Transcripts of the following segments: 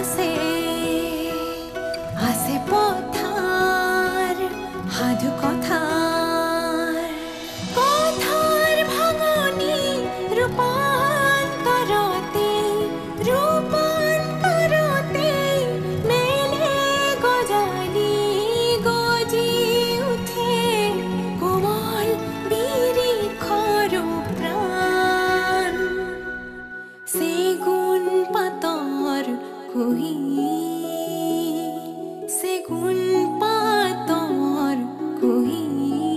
আছে আছে পথাৰ সাধু কথাৰ কথাৰ ভাঙনি ৰূপান্তৰতে মেলে গজালি গজি উঠে কোমল বিৰিখৰ প্ৰাণ সেগুন পাতৰ কুহি সেগুন পাতৰ কুহি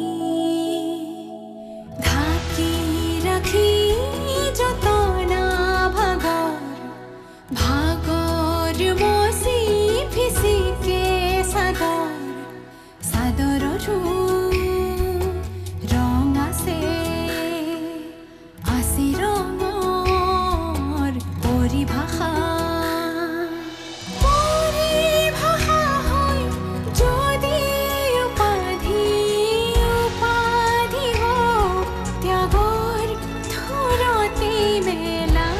ঢাকি ৰাখি যতনা ভাগৰ মচি ফিচিকে চাদৰৰো ৰং আছে ৰঙৰ পৰিভাষা হয় যদি উপাধি হওক ত্যাগৰ থোৰতে মেলা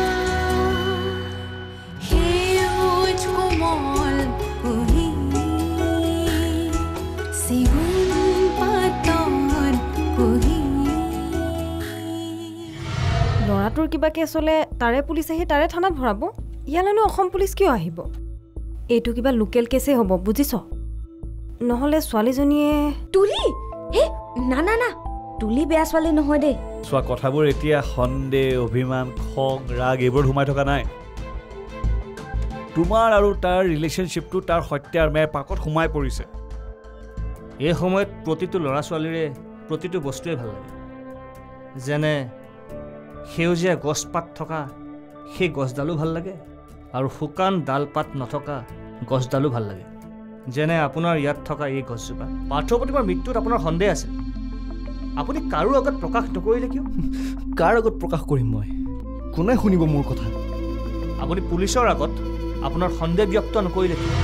সেউজ কোমল কুহি সেগুন পাতৰ কুহি ল'ৰাটোৰ কিবা কেছ হ'লে তাৰে পুলিচ আহি তাৰে থানাত ভৰাব ইয়ালৈনো অসম পুলিচ কিয় আহিব এইটো কিবা লোকেল কেছে হ'ব বুজিছ নহ'লে ছোৱালীজনীয়ে তুলি হে না না না তুলি বেয়া ছোৱালী নহয় দেই চোৱা কথাবোৰ এতিয়া সন্দেহ অভিমান খং ৰাগ এইবোৰ সোমাই থকা নাই তোমাৰ আৰু তাৰ ৰিলেশ্যনশ্বিপটো তাৰ সত্য আৰু মেৰ পাকত সোমাই পৰিছে এই সময়ত প্ৰতিটো ল'ৰা ছোৱালীৰে প্ৰতিটো বস্তুৱে ভাল লাগে যেনে সেউজীয়া গছপাত থকা সেই গছডালো ভাল লাগে আৰু শুকান ডালপাত নথকা গছডালো ভাল লাগে যেনে আপোনাৰ ইয়াত থকা এই গছজোপা পাৰ্থৰ প্ৰতিমাৰ মৃত্যুত আপোনাৰ সন্দেহ আছে আপুনি কাৰো আগত প্ৰকাশ নকৰিলে কিয় কাৰ আগত প্ৰকাশ কৰিম মই কোনে শুনিব মোৰ কথা আপুনি পুলিচৰ আগত আপোনাৰ সন্দেহ ব্যক্ত নকৰিলে কিয়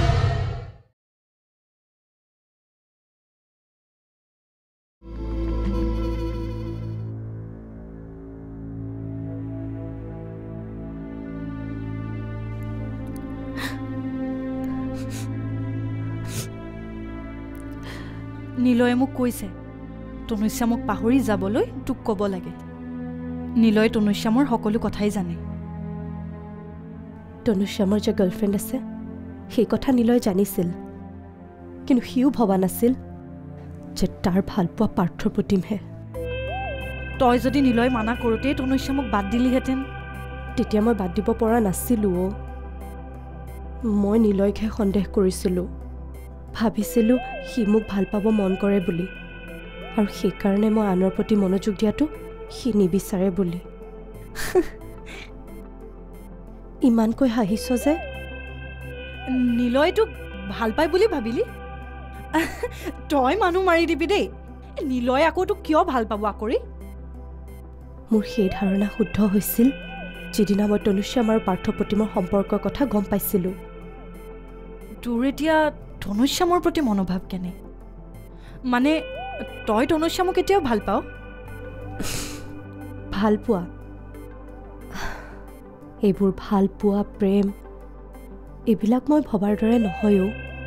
নীলয়ে মোক কৈছে তনুশ্যামক পাহৰি যাবলৈ তোক ক'ব লাগে নীলয়ে তনুশ্যামৰ সকলো কথাই জানে তনুশ্যামৰ যে গাৰ্লফ্ৰেণ্ড আছে সেই কথা নীলয়ে জানিছিল কিন্তু সিও ভবা নাছিল যে তাৰ ভালপোৱা পাৰ্থৰ প্ৰতিমহে তই যদি নীলয়ে মানা কৰোঁতেই তনুশ্যামক বাদ দিলিহেঁতেন তেতিয়া মই বাদ দিব পৰা নাছিলোঁ মই নীলয়কহে সন্দেহ কৰিছিলোঁ ভাবিছিলোঁ সি মোক ভাল পাব মন কৰে বুলি আৰু সেইকাৰণে মই আনৰ প্ৰতি মনোযোগ দিয়াটো সি নিবিচাৰে বুলি ইমানকৈ হাঁহিছ যে নীলয়ে তোক ভাল পাই বুলি ভাবিলি তই মানুহ মাৰি দিবি দেই নীলয়ে আকৌ তোক কিয় ভাল পাব আকৰি মোৰ সেই ধাৰণা শুদ্ধ হৈছিল যিদিনা মই তনুশ্যাম আৰু পাৰ্থ প্ৰতিমৰ সম্পৰ্কৰ কথা গম পাইছিলোঁ তোৰ এতিয়া তনুশ্যামৰ প্ৰতি মনোভাৱ কেনে মানে তই তনুশ্যামক এতিয়াও ভাল পাৱ ভাল পোৱা এইবোৰ ভাল পোৱা প্ৰেম এইবিলাক মই ভবাৰ দৰে নহয়ও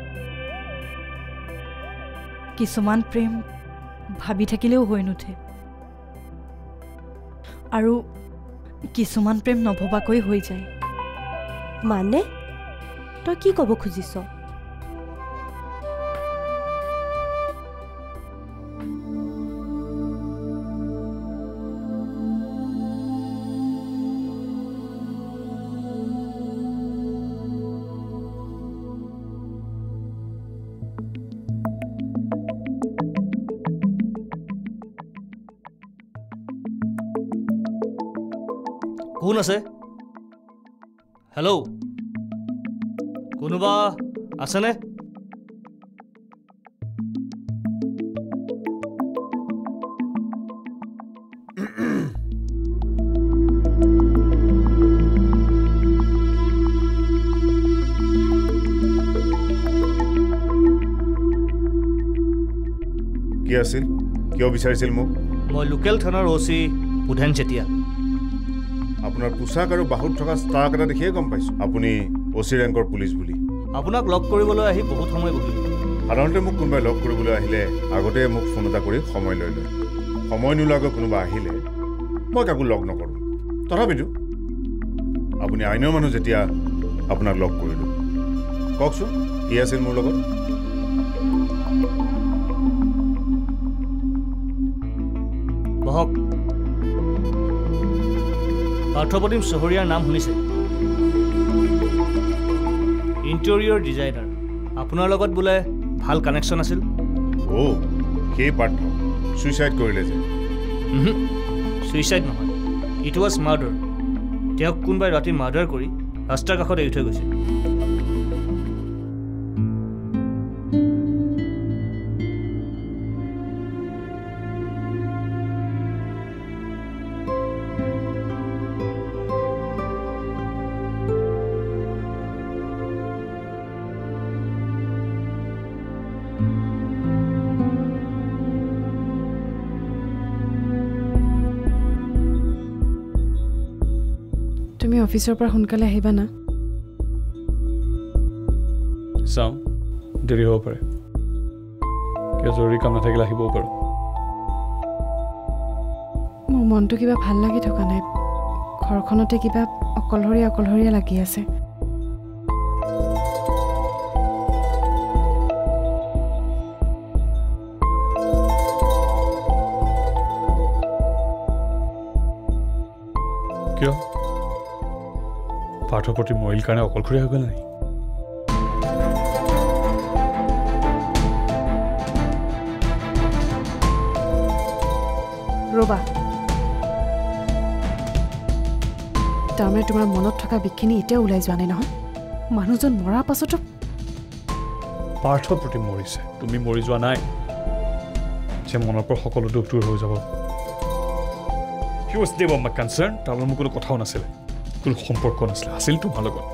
কিছুমান প্ৰেম ভাবি থাকিলেও হৈ নুঠে আৰু কিছুমান প্ৰেম নভবাকৈ হৈ যায় মানে তই কি ক'ব খুজিছ কোন আছে হেল্ল' কোনোবা আছেনে কি আছিল কিয় বিচাৰিছিল মোক মই লোকেল থানাৰ ওসি বুধেন চেতিয়া আপোনাৰ পোছাক আৰু বাহুত থকা ষ্টাৰ এটা দেখিয়ে গম পাইছোঁ আপুনি অচি ৰেংকৰ পুলিচ বুলি আপোনাক লগ কৰিবলৈ আহি বহুত সময় বহিলোঁ সাধাৰণতে মোক কোনোবাই লগ কৰিবলৈ আহিলে আগতে মোক ফোন এটা কৰি সময় লৈ লয় সময় নোলোৱাকৈ কোনোবা আহিলে মই কাকো লগ নকৰোঁ তথাপিতো আপুনি আইনৰ মানুহ যেতিয়া আপোনাক লগ কৰিলোঁ কওকচোন কি আছিল মোৰ লগত বহক পাৰ্থপ্ৰতিম চহৰীয়াৰ নাম শুনিছে ইণ্টেৰিয়ৰ ডিজাইনাৰ আপোনাৰ লগত বোলে ভাল কানেকশ্যন আছিল সেই পাৰ্থ ছুইচাইড কৰিলে যে ছুইচাইড নহয় ইট ৱাজ মাৰ্ডাৰ তেওঁক কোনোবাই ৰাতি মাৰ্ডাৰ কৰি ৰাস্তাৰ কাষত এৰি থৈ গৈছে তুমি অফিচৰ পৰা সোনকালে আহিবা না চাওঁ দেৰি হ'ব পাৰে কিয় জৰুৰী কাম নাথাকিলে আহিবও পাৰোঁ মোৰ মনটো কিবা ভাল লাগি থকা নাই ঘৰখনতে কিবা অকলশৰীয়া লাগি আছে কিয় পাৰ্থপ্ৰতিম মৰিল কাৰণে অকলশৰীয়া হৈ গ'ল নাই ৰবা তাৰমানে তোমাৰ মনত থকা বিষখিনি এতিয়াও ওলাই যোৱা নাই নহয় মানুহজন মৰাৰ পাছতো পাৰ্থপ্ৰতিম মৰিছে তুমি মৰি যোৱা নাই যে মনৰ পৰা সকলো দুখ দূৰ হৈ যাব he was never my concern তাৰ লগত মোৰ কোনো কথাও নাছিলে কোনো সম্পৰ্ক নাছিলে আছিল তোমাৰ লগত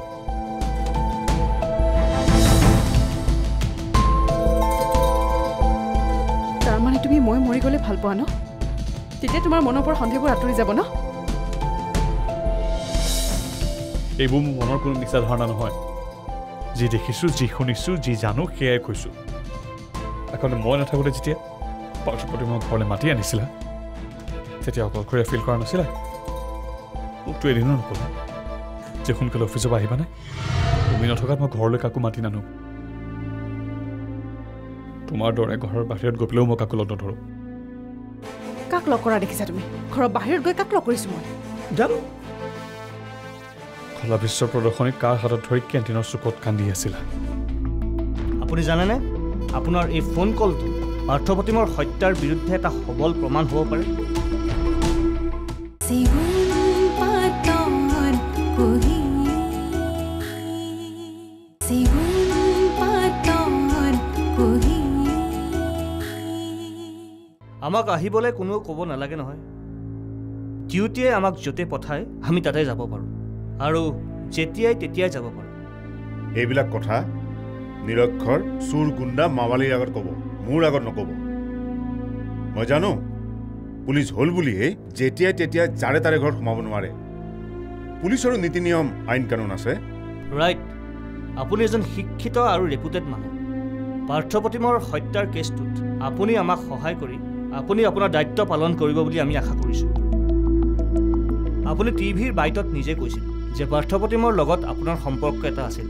তাৰমানে তুমি মই মৰি গ'লে ভাল পোৱা ন তেতিয়া তোমাৰ মনৰ পৰা সন্দেহবোৰ আঁতৰি যাব ন এইবোৰ মোৰ মনৰ কোনো মিছা ধাৰণা নহয় যি দেখিছোঁ যি শুনিছোঁ যি জানো সেয়াই কৈছোঁ এখন মই নাথাকোঁতে যেতিয়া পাৰ্থপ্ৰতিমৰ ঘৰলৈ মাতি আনিছিলা তেতিয়া অকলশৰীয়া ফিল কৰা নাছিলা মোকতো এদিনো নক'লা যে সোনকালে অফিচৰ পৰা আহিবা নাই তুমি নথকাত মই ঘৰলৈ কাকো মাতি নানো তোমাৰ দৰে ঘৰৰ বাহিৰত গৈ পেলাইও মই কাকো লগ নধৰোঁ কাক লগ কৰা দেখিছা তুমি ঘৰৰ বাহিৰত গৈ কাক লগ কৰিছোঁ মই জানো খোলা বিশ্ব প্ৰদৰ্শনী কাৰ হাতত ধৰি কেণ্টিনৰ চুকত কান্দি আছিলা আপুনি জানেনে আপোনাৰ এই ফোন কলটো পাৰ্থপ্ৰতিমৰ হত্যাৰ বিৰুদ্ধে এটা সবল প্ৰমাণ হ'ব পাৰে Segun Pator Kuhi Segun Pator Kuhi আমাক আহিবলৈ কোনেও ক'ব নালাগে নহয় ডিউটিয়ে আমাক য'তে পঠায় আমি তাতে যাব পাৰোঁ আৰু যেতিয়াই তেতিয়াই যাব পাৰোঁ এইবিলাক কথা নিৰক্ষৰ চুৰ গুণ্ডা মাৱালীৰ আগত ক'ব মোৰ আগত নক'ব মই জানো পুলিচ হ'ল বুলিহে যেতিয়াই তেতিয়াই যাৰে তাৰে ঘৰত সোমাব নোৱাৰে পুলিচৰো নীতি নিয়ম আইন কানুন আছে ৰাইট আপুনি এজন শিক্ষিত আৰু ৰেপুটেড মানুহ পাৰ্থপ্ৰতিমৰ হত্যাৰ কেছটোত আপুনি আমাক সহায় কৰি আপুনি আপোনাৰ দায়িত্ব পালন কৰিব বুলি আমি আশা কৰিছোঁ আপুনি টিভিৰ বাইটত নিজে কৈছিল যে পাৰ্থপ্ৰতিমৰ লগত আপোনাৰ সম্পৰ্ক এটা আছিল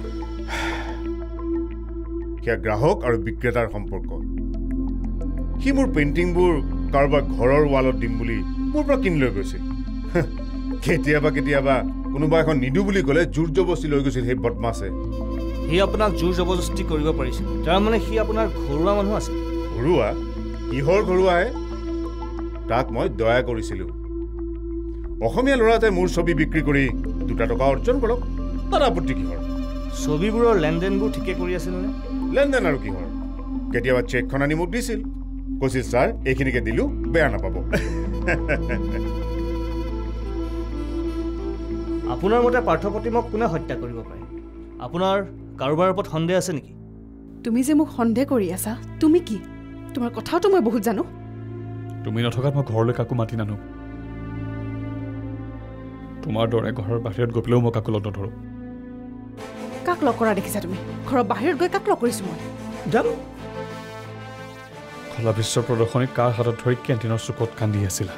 সেয়া গ্ৰাহক আৰু বিক্ৰেতাৰ সম্পৰ্ক সি মোৰ পেইণ্টিংবোৰ কাৰোবাৰ ঘৰৰ ৱালত দিম বুলি মোৰ পৰা কিনি লৈ গৈছিল কেতিয়াবা কোনোবা এখন নিদো বুলি ক'লে জোৰ জবস্তি লৈ গৈছিল সেই বদমাছে সি আপোনাক জোৰ জবৰদস্তি কৰিব পাৰিছিল তাৰমানে সি আপোনাৰ ঘৰুৱা মানুহ আছিল ঘৰুৱা কিহৰ ঘৰুৱাহে তাক মই দয়া কৰিছিলোঁ অসমীয়া ল'ৰাতে মোৰ ছবি বিক্ৰী কৰি 2 টকা অৰ্জন কৰক তাৰ আপত্তি কিহৰ ছবিবোৰৰ লেনদেনবোৰ ঠিকে কৰি আছিলনে লেনদেন আৰু কিহৰ কেতিয়াবা চেকখন আনি মোক দিছিল কৈছিল ছাৰ এইখিনিকে দিলোঁ বেয়া নাপাব আপোনাৰ মতে পাৰ্থপ্ৰতিমক কোনে হত্যা কৰিব পাৰে আপোনাৰ কাৰোবাৰ ওপৰত সন্দেহ আছে নেকি তুমি যে মোক সন্দেহ কৰি আছা তুমি কি তোমাৰ কথাটো মই বহুত জানো তুমি নথকাত মই ঘৰলৈ কাকো মাতি নানো তোমাৰ দৰে ঘৰৰ বাহিৰত গৈ পেলাইও মই কাকো লগ নধৰোঁ কাক লগ কৰা দেখিছা তুমি ঘৰৰ বাহিৰত গৈ কাক লগ কৰিছো মই জানো খোলা বিশ্বৰ প্ৰদৰ্শনী কাৰ হাতত ধৰি কেণ্টিনৰ চুকত কান্দি আছিলা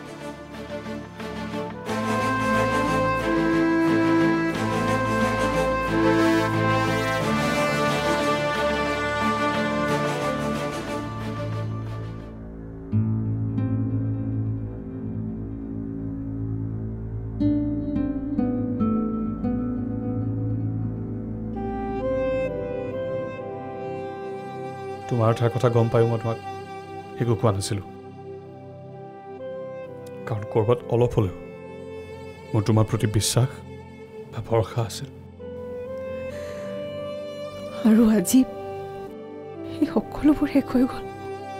তোমাৰ তাৰ কথা গম পায়ো মই তোমাক একো কোৱা নাছিলোঁ কাৰণ ক'ৰবাত অলপ হ'লেও মোৰ তোমাৰ প্ৰতি বিশ্বাস বা ভৰসা আছিল আৰু আজি এই সকলোবোৰ শেষ হৈ গ'ল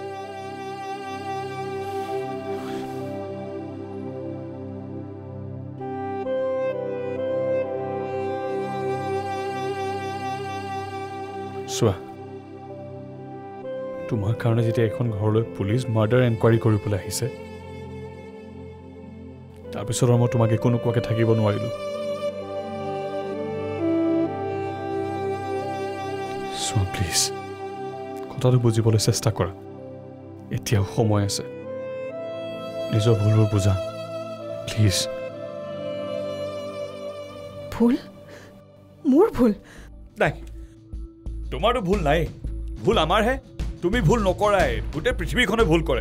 চোৱা তোমাৰ কাৰণে যেতিয়া এখন ঘৰলৈ পুলিচ মাৰ্ডাৰ এনকুৱাৰী কৰিবলৈ আহিছে তাৰপিছত মই তোমাক একো নোকোৱাকৈ থাকিব নোৱাৰিলোঁ চোৱা প্লিজ কথাটো বুজিবলৈ চেষ্টা কৰা এতিয়াও সময় আছে নিজৰ ভুলবোৰ বুজা প্লিজ ভুল মোৰ ভুল নাই তোমাৰতো ভুল নাই ভুল আমাৰহে তুমি ভুল নকৰাই গোটেই পৃথিৱীখনে ভুল কৰে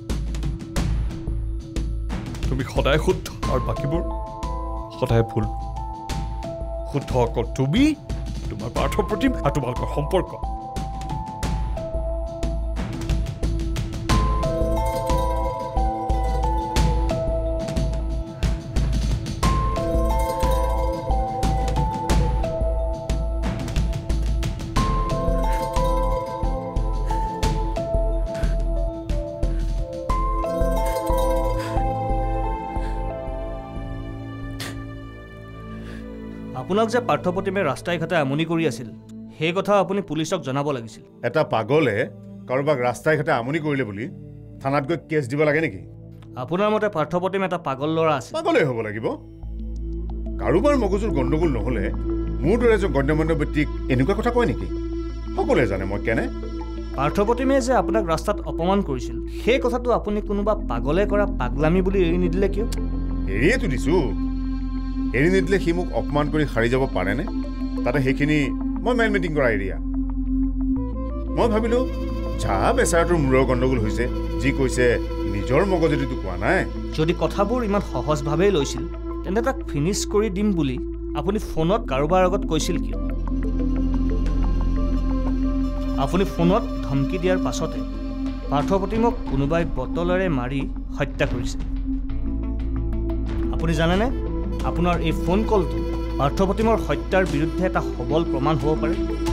তুমি সদায় শুদ্ধ আৰু বাকীবোৰ সদায় ভুল শুদ্ধ অকল তুমি তোমাৰ পাৰ্থৰ প্ৰতি আৰু তোমালোকৰ সম্পৰ্ক আপোনাক যে পাৰ্থপ্ৰতিমে ৰাস্তাই ঘাটে আমনি কৰি আছিল সেই কথা আপুনি পুলিচক জনাব লাগিছিল এটা পাগলে কাৰোবাক ৰাস্তাই ঘাটে আমনি কৰিলে বুলি থানাত গৈ কেছ দিব লাগে নেকি আপোনাৰ মতে পাৰ্থপ্ৰতিম এটা পাগল ল'ৰা আছিল পাগলেই হ'ব লাগিব কাৰোবাৰ মগজুৰ গণ্ডগোল নহ'লে মোৰ দৰে এজন গণ্যমান্য ব্যক্তিক এনেকুৱা কথা কয় নেকি সকলোৱে জানে মই কেনে পাৰ্থপ্ৰতিমে যে আপোনাক ৰাস্তাত অপমান কৰিছিল সেই কথাটো আপুনি কোনোবা পাগলে কৰা পাগলামি বুলি এৰি নিদিলে কিয় এৰিয়েতো দিছোঁ এৰি নিদিলে সি মোক অপমান কৰি সাৰি যাব পাৰেনে তাতে সেইখিনি মই মেইন মিটিং কৰা এৰিয়া মই ভাবিলোঁ যা বেচাৰাটোৰ মূৰৰ গণ্ডগোল হৈছে যি কৈছে নিজৰ মগজুদিতো কোৱা নাই যদি কথাবোৰ ইমান সহজভাৱেই লৈছিল তেন্তে তাক ফিনিছ কৰি দিম বুলি আপুনি ফোনত কাৰোবাৰ আগত কৈছিল কিয় আপুনি ফোনত ধমকি দিয়াৰ পাছতে পাৰ্থপ্ৰতিমক কোনোবাই বটলেৰে মাৰি হত্যা কৰিছে আপুনি জানেনে আপোনাৰ এই ফোন কলটো পাৰ্থপ্ৰতিমৰ হত্যাৰ বিৰুদ্ধে এটা সবল প্ৰমাণ হ'ব পাৰে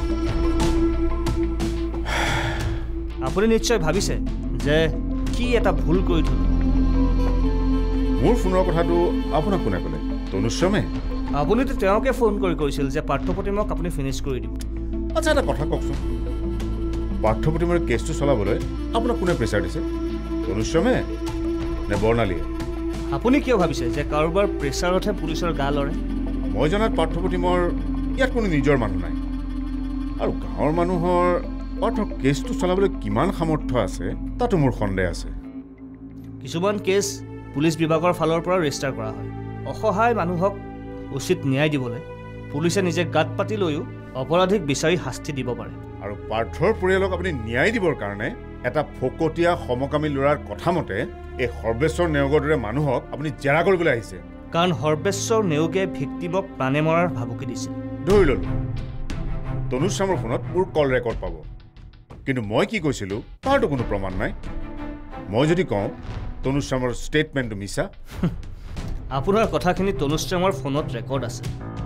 আপুনি নিশ্চয় ভাবিছে যে কি এটা ভুল কৰি থ'ল মোৰ ফোনৰ কথাটো আপোনাক কোনে ক'লে তনুশ্ৰমে আপুনিতো তেওঁকে ফোন কৰি কৈছিল যে পাৰ্থপ্ৰতিমক আপুনি ফিনিছ কৰি দিব আচ্ছা এটা কথা কওকচোন পাৰ্থপ্ৰতিমৰ কেছটো চলাবলৈ আপোনাক কোনে প্ৰেছাৰ দিছে তনুশ্ৰমে নে বৰ্ণালীয়ে আপুনি কিয় ভাবিছে যে কাৰোবাৰ প্ৰেছাৰতহে পুলিচৰ গা লৰে মই জনাত পাৰ্থপ্ৰতিমৰ ইয়াত কোনো নিজৰ মানুহ নাই আৰু গাঁৱৰ মানুহৰ পাৰ্থৰ কেছটো চলাবলৈ কিমান সামৰ্থ্য আছে তাতো মোৰ সন্দেহ আছে কিছুমান কেছ পুলিচ বিভাগৰ ফালৰ পৰা ৰেজিষ্টাৰ কৰা হয় অসহায় মানুহক উচিত ন্যায় দিবলৈ পুলিচে নিজে গাত পাতি লৈও অপৰাধীক বিচাৰি শাস্তি দিব পাৰে আৰু পাৰ্থৰ পৰিয়ালক আপুনি ন্যায় দিবৰ কাৰণে এটা ফকটীয়া সমকামী ল'ৰাৰ কথা মতে এই সৰ্বেশ্বৰ নেওগৰ দৰে মানুহক আপুনি জেৰা কৰিবলৈ আহিছে কাৰণ সৰ্বেশ্বৰ নেওগে ভিক্টিমক প্ৰাণে মৰাৰ ভাবুকি দিছিল ধৰি ল'লোঁ তনুশ্যামৰ ফোনত মোৰ কল ৰেকৰ্ড পাব কিন্তু মই কি কৈছিলোঁ তাৰতো কোনো প্ৰমাণ নাই মই যদি কওঁ তনুশ্যামৰ ষ্টেটমেণ্টটো মিছা আপোনাৰ কথাখিনি তনুশ্যামৰ ফোনত ৰেকৰ্ড আছে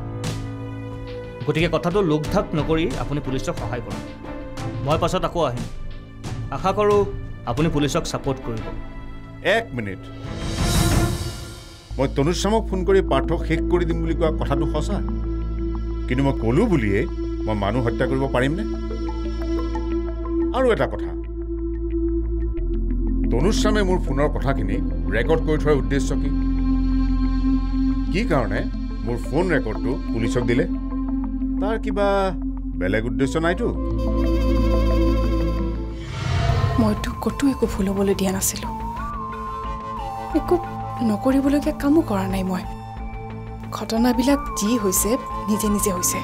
গতিকে কথাটো লোকধাক নকৰি আপুনি পুলিচক সহায় কৰক মই পাছত আকৌ আহিম আশা কৰোঁ আপুনি পুলিচক ছাপোৰ্ট কৰিব 1 মিনিট মই তনুশ্যামক ফোন কৰি পাৰ্থক শেষ কৰি দিম বুলি কোৱা কথাটো সঁচা কিন্তু মই ক'লোঁ বুলিয়েই মই মানুহ হত্যা কৰিব পাৰিমনে আৰু এটা কথা তনুশ্যামে মোৰ ফোনৰ কথাখিনি ৰেকৰ্ড কৰি থোৱাৰ উদ্দেশ্য কি কাৰণে মোৰ ফোন ৰেকৰ্ডটো পুলিচক দিলে তাৰ কিবা বেলেগ উদ্দেশ্য নাইতো? মইতো ক'তো একো ভুল হ'বলৈ দিয়া নাছিলোঁ। একো নকৰিবলগীয়া কামো কৰা নাই মই। ঘটনাবিলাক যি হৈছে নিজে নিজে হৈছে।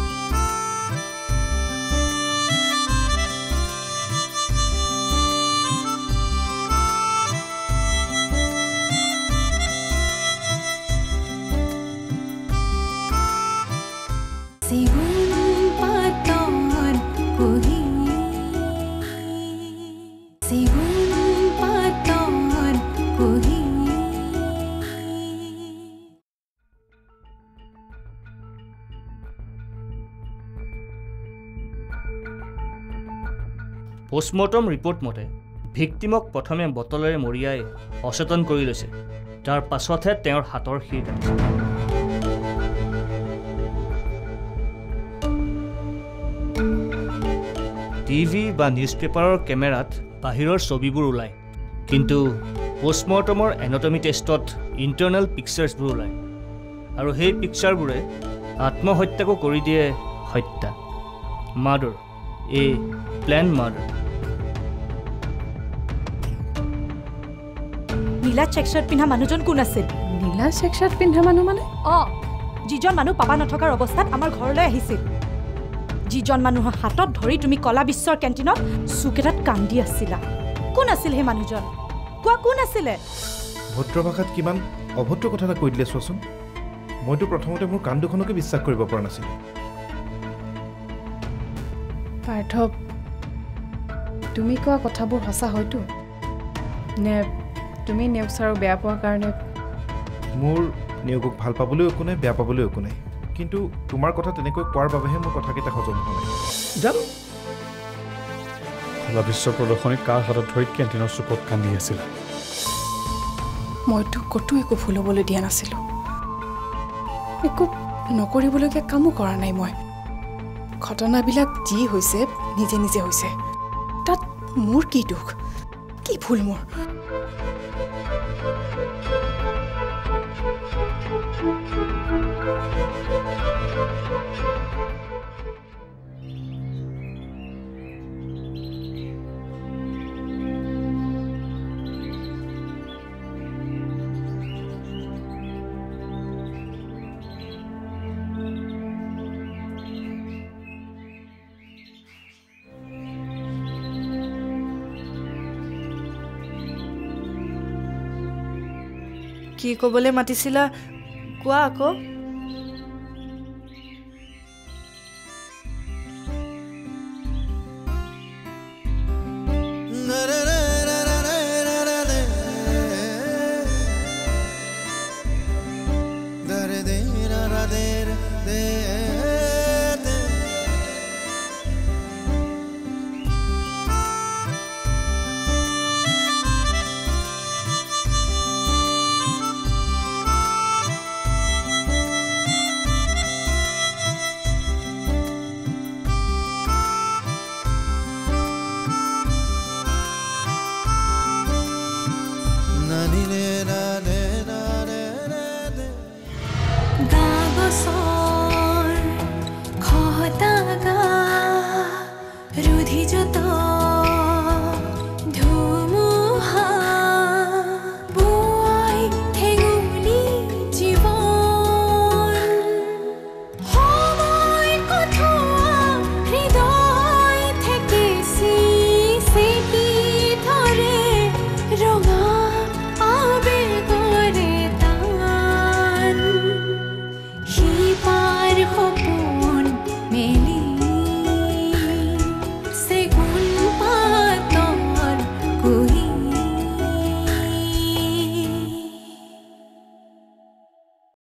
सेगुन पातोर कुही सेगुन पातोर कुही পোষ্টমৰ্টম ৰিপৰ্ট মতে ভিক্টিমক প্ৰথমে বটলেৰে মৰিয়াই অচেতন কৰি লৈছে। তাৰ পাছতহে তেওঁৰ হাতৰ শিৰ কাটিছে। টিভি বা নিউজ পেপাৰৰ কেমেৰাত বাহিৰৰ ছবিবোৰ ওলায়, কিন্তু পোষ্টমৰ্টমৰ এনাটমি টেষ্টত ইণ্টাৰনেল পিকচাৰ্ছবোৰ ওলায়, আৰু সেই পিকচাৰবোৰে আত্মহত্যাকো কৰি দিয়ে হত্যা, মাৰ্ডাৰ, এ প্লেন মাৰ্ডাৰ। নীলা চেক চাৰ্ট পিন্ধা মানুহজন কোন আছিল? নীলা চেক চাৰ্ট পিন্ধা মানুহ মানে? যিজন মানুহ পাপা নথকাৰ অৱস্থাত আমাৰ ঘৰলৈ আহিছিল, যিজন মানুহৰ হাতত ধৰি তুমি কলা বিশ্বৰ কেণ্টিনত চুক এটাত কান্দি আছিলা, কোন আছিল সেই মানুহজন? কোৱা, কোন আছিলে? ভদ্ৰ ভাষাত কিমান অভদ্ৰ কথা এটা কৈ দিলে চোৱাচোন। মইতো প্ৰথমতে মোৰ কাণ দুখনকে বিশ্বাস কৰিব পৰা নাছিলোঁ। পাৰ্থ, তুমি কোৱা কথাবোৰ সঁচা হয়তো নে তুমি নেওগ ছাৰক বেয়া পোৱাৰ কাৰণে? মোৰ নেওগক ভাল পাবলৈও একো নাই, বেয়া পাবলৈও একো নাই, কিন্তু তোমাৰ কথা তেনেকৈ কোৱাৰ বাবেহে মোৰ কথাকেইটা হজম হোৱা নাই। জানো কলা বিশ্ব প্ৰদৰ্শনী কাৰ হাতত ধৰি কেণ্টিনৰ চুকত কান্দি আছিল? মইতো ক'তো একো ভুল হ'বলৈ দিয়া নাছিলোঁ। একো নকৰিবলগীয়া কামো কৰা নাই মই। ঘটনাবিলাক যি হৈছে নিজে নিজে হৈছে। তাত মোৰ কি দুখ, কি ভুল মোৰ? কি ক'বলৈ মাতিছিলা কোৱা আকৌ।